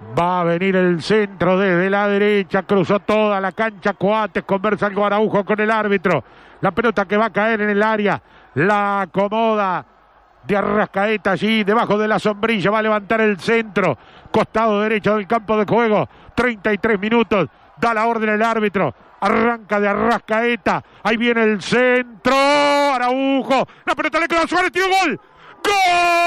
Va a venir el centro desde la derecha, cruzó toda la cancha Coates, conversa algo Araujo con el árbitro. La pelota que va a caer en el área, la acomoda de Arrascaeta allí, debajo de la sombrilla, va a levantar el centro, costado derecho del campo de juego, 33 minutos, da la orden el árbitro, arranca de Arrascaeta, ahí viene el centro, Araujo, la pelota le quedó a Suárez, tiró gol, ¡gol!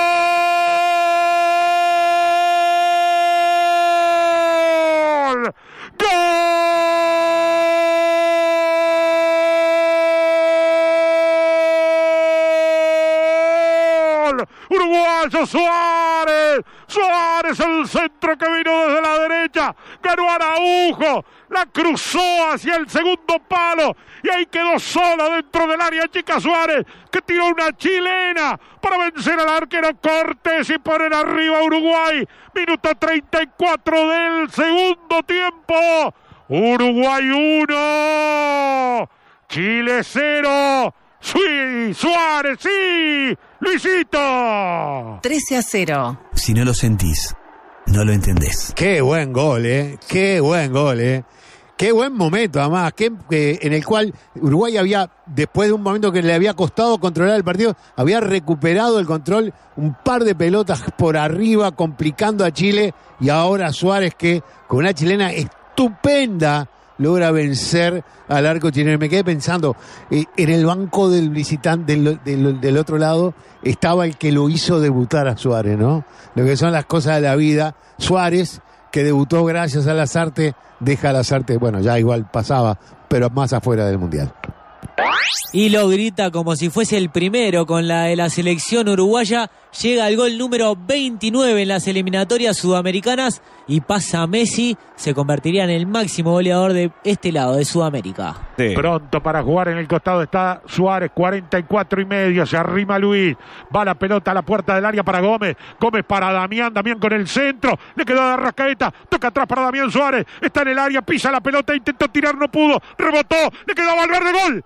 Uruguayo Suárez, Suárez el centro que vino desde la derecha, ganó Araujo, la cruzó hacia el segundo palo y ahí quedó sola dentro del área chica Suárez, que tiró una chilena para vencer al arquero Cortés y poner arriba a Uruguay. Minuto 34 del segundo tiempo, Uruguay 1, Chile 0. Sí, Suárez, sí, Luisito. 13-0. Si no lo sentís, no lo entendés. Qué buen gol, qué buen gol, qué buen momento, además, en el cual Uruguay había, después de un momento que le había costado controlar el partido, había recuperado el control, un par de pelotas por arriba, complicando a Chile, y ahora Suárez, que con una chilena estupenda logra vencer al arco chileno. Me quedé pensando, en el banco del visitante del otro lado estaba el que lo hizo debutar a Suárez, ¿no? Lo que son las cosas de la vida. Suárez, que debutó gracias a Lasarte, deja a Lasarte, bueno, ya igual pasaba, pero más afuera del Mundial. Y lo grita como si fuese el primero con la de la selección uruguaya. Llega al gol número 29 en las eliminatorias sudamericanas y pasa a Messi. Se convertiría en el máximo goleador de este lado de Sudamérica. Sí. Pronto para jugar en el costado está Suárez, 44,5. Se arrima Luis. Va la pelota a la puerta del área para Gómez. Gómez para Damián. Damián con el centro. Le quedó a Arrascaeta. Toca atrás para Damián Suárez. Está en el área. Pisa la pelota. Intentó tirar. No pudo. Rebotó. Le quedó a Valverde. Gol.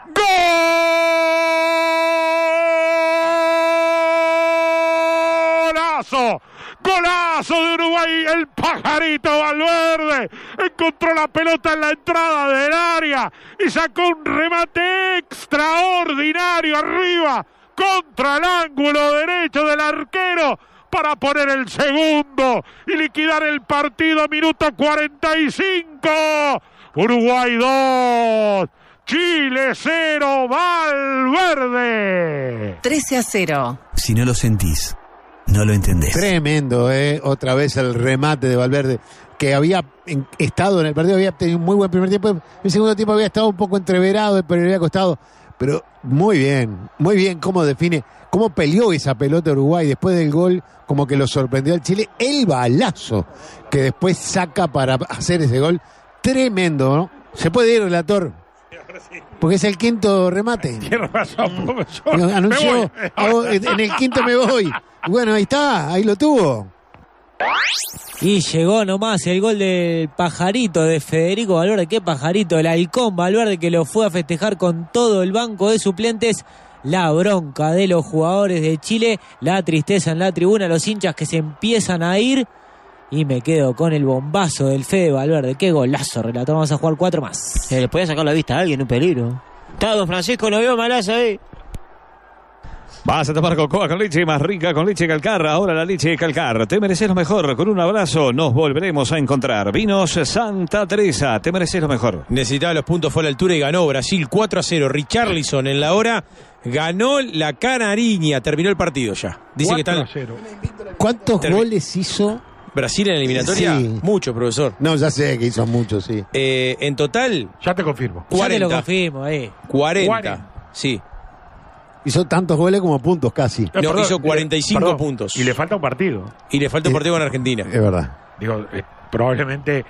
¡Golazo! ¡Golazo de Uruguay! El pajarito Valverde encontró la pelota en la entrada del área y sacó un remate extraordinario arriba contra el ángulo derecho del arquero para poner el segundo y liquidar el partido. Minuto 45. Uruguay 2. Chile 0, Valverde. 13-0. Si no lo sentís, no lo entendés. Tremendo, otra vez el remate de Valverde, que había estado en el partido, había tenido un muy buen primer tiempo. En el segundo tiempo había estado un poco entreverado, pero le había costado. Pero muy bien cómo define, cómo peleó esa pelota Uruguay después del gol, como que lo sorprendió al Chile. El balazo que después saca para hacer ese gol. Tremendo, ¿no? Se puede ir, relator. Porque es el quinto remate. Tiene razón, profesor. Anunció, en el quinto me voy. Bueno, ahí está, ahí lo tuvo. Y llegó nomás el gol del pajarito de Federico Valverde. ¿Qué pajarito? El halcón Valverde, que lo fue a festejar con todo el banco de suplentes. La bronca de los jugadores de Chile, la tristeza en la tribuna, los hinchas que se empiezan a ir. Y me quedo con el bombazo del Fede Valverde. Qué golazo, relator. Vamos a jugar 4 más. Le podía sacar la vista a alguien, un peligro. Está don Francisco, lo vio malazo ahí. Vas a tomar cocoa con leche más rica, con leche Calcar. Ahora la leche Calcar. Te mereces lo mejor. Con un abrazo nos volveremos a encontrar. Vinos Santa Teresa. Te mereces lo mejor. Necesitaba los puntos, fue a la altura y ganó Brasil 4-0. Richarlison en la hora ganó la Canariña. Terminó el partido ya. Dice que están. ¿Cuántos goles hizo Brasil en la eliminatoria? Sí. Mucho, profesor. No, ya sé que hizo mucho, sí. En total. Ya te confirmo. 40. Ya te lo confirmo, 40. Sí. Hizo tantos goles como puntos casi. No, perdón, hizo 45 perdón, puntos. Y le falta un partido. Y le falta un partido con Argentina. Es verdad. Digo, probablemente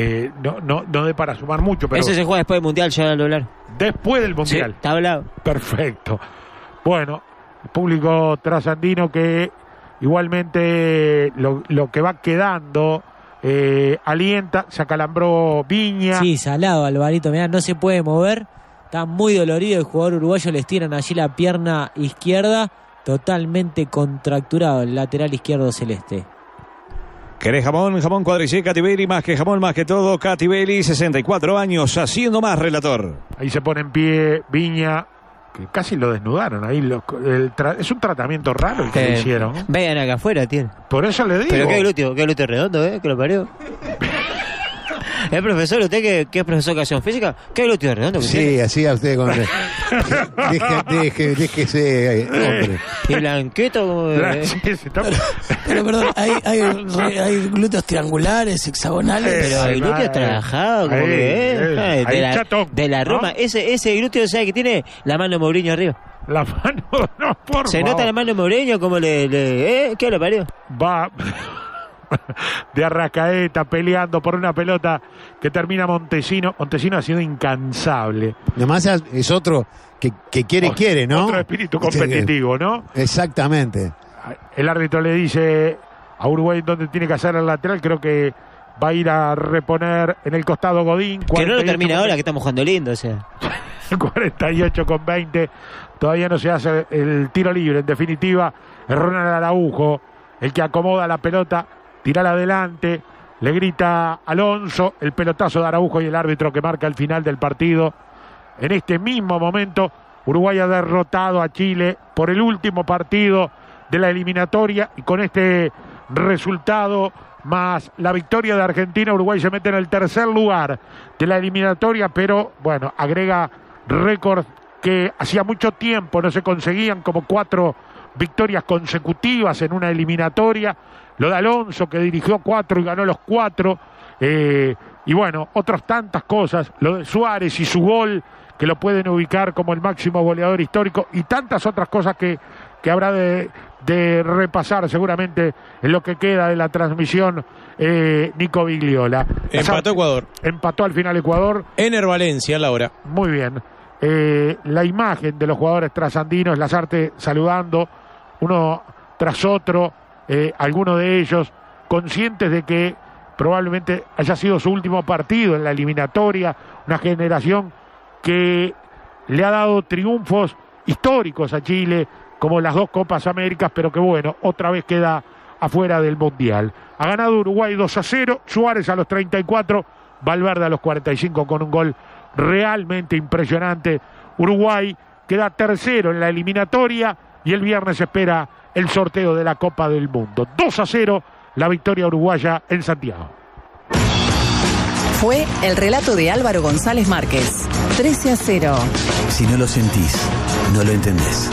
no dé para sumar mucho, pero Ese se juega después del Mundial, ya al hablar. después del Sí, Mundial. está hablado. Perfecto. Bueno, el público trasandino que igualmente lo que va quedando alienta, se acalambró Viña. Sí, salado, Alvarito. Mirá, no se puede mover. Está muy dolorido el jugador uruguayo. Le estiran allí la pierna izquierda. Totalmente contracturado el lateral izquierdo celeste. ¿Querés jamón? Jamón Cuadrillé, Catibelli, más que jamón, más que todo. Catibelli, 64 años, haciendo más, relator. Ahí se pone en pie Viña, que casi lo desnudaron. Ahí es un tratamiento raro el que le hicieron. Vean acá afuera, tío. Por eso le digo. Pero qué glúteo redondo, que lo parió. ¿El profesor, usted que es profesor de educación física? ¿Qué glúteo redondo que tiene? Sí, así a usted con déjese, hombre. Y blanquito. Pero perdón, hay glúteos triangulares, hexagonales. Pero hay glúteos trabajados, como de la Roma. Ese glúteo, ¿sabe que tiene la mano de Mourinho arriba? La mano, no, por ¿Se favor. nota la mano de Mourinho como ¿qué lo parió? Va de Arrascaeta peleando por una pelota que termina Montesino. Montesino ha sido incansable. Además es otro que quiere, ¿no? Otro espíritu competitivo, ¿no? Exactamente. El árbitro le dice a Uruguay dónde tiene que hacer el lateral. Creo que va a ir a reponer en el costado Godín. Que no lo termina ahora, que estamos jugando lindo, o sea. 48,20. Todavía no se hace el tiro libre. En definitiva, es Ronald Araujo el que acomoda la pelota, tira adelante, le grita Alonso, el pelotazo de Araujo y el árbitro que marca el final del partido. En este mismo momento, Uruguay ha derrotado a Chile por el último partido de la eliminatoria, y con este resultado más la victoria de Argentina, Uruguay se mete en el tercer lugar de la eliminatoria, pero bueno, agrega récords que hacía mucho tiempo no se conseguían, como 4 victorias consecutivas en una eliminatoria. Lo de Alonso, que dirigió 4 y ganó los 4, y bueno, otras tantas cosas. Lo de Suárez y su gol, que lo pueden ubicar como el máximo goleador histórico, y tantas otras cosas que habrá de repasar seguramente en lo que queda de la transmisión Nico Vigliola. Empató Ecuador. Empató al final Ecuador. Ener Valencia, Laura. Muy bien. La imagen de los jugadores trasandinos, Lasarte saludando uno tras otro, algunos de ellos conscientes de que probablemente haya sido su último partido en la eliminatoria, una generación que le ha dado triunfos históricos a Chile, como las 2 Copas Américas, pero que bueno, otra vez queda afuera del Mundial. Ha ganado Uruguay 2-0, Suárez a los 34, Valverde a los 45 con un gol realmente impresionante. Uruguay queda tercero en la eliminatoria y el viernes espera el sorteo de la Copa del Mundo. 2-0 la victoria uruguaya en Santiago. Fue el relato de Álvaro González Márquez. 13-0. Si no lo sentís, no lo entendés.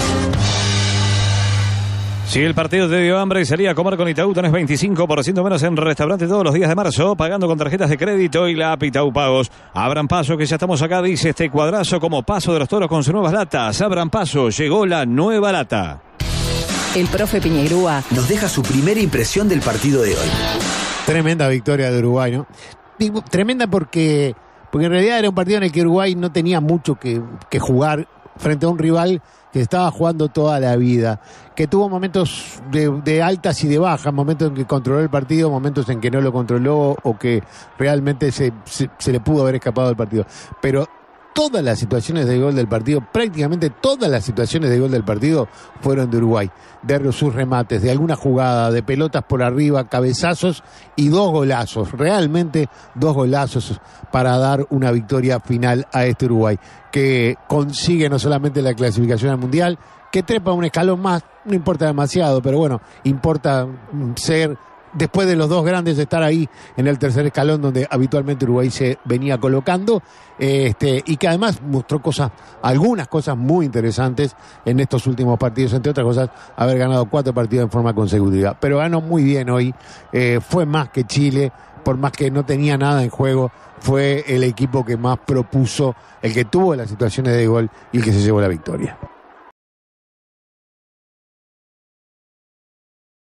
Si el partido te dio hambre y salía a comer con Itaú, tenés 25% menos en restaurante todos los días de marzo, pagando con tarjetas de crédito y la app Itaú Pagos. Abran paso, que ya estamos acá, dice este cuadrazo, como Paso de los Toros con sus nuevas latas. Abran paso, llegó la nueva lata. El profe Piñeirúa nos deja su primera impresión del partido de hoy. Tremenda victoria de Uruguay, ¿no? Digo, tremenda porque en realidad era un partido en el que Uruguay no tenía mucho que jugar frente a un rival que estaba jugando toda la vida, que tuvo momentos de altas y de bajas, momentos en que controló el partido, momentos en que no lo controló o que realmente se le pudo haber escapado del partido. Pero todas las situaciones de gol del partido, prácticamente todas las situaciones de gol del partido fueron de Uruguay, de sus remates, de alguna jugada, de pelotas por arriba, cabezazos y 2 golazos, realmente 2 golazos para dar una victoria final a este Uruguay, que consigue no solamente la clasificación al Mundial, que trepa un escalón más, no importa demasiado, pero bueno, importa ser, después de los 2 grandes, estar ahí en el tercer escalón donde habitualmente Uruguay se venía colocando, y que además mostró algunas cosas muy interesantes en estos últimos partidos, entre otras cosas, haber ganado 4 partidos en forma consecutiva. Pero ganó muy bien hoy, fue más que Chile, por más que no tenía nada en juego, fue el equipo que más propuso, el que tuvo las situaciones de gol y el que se llevó la victoria.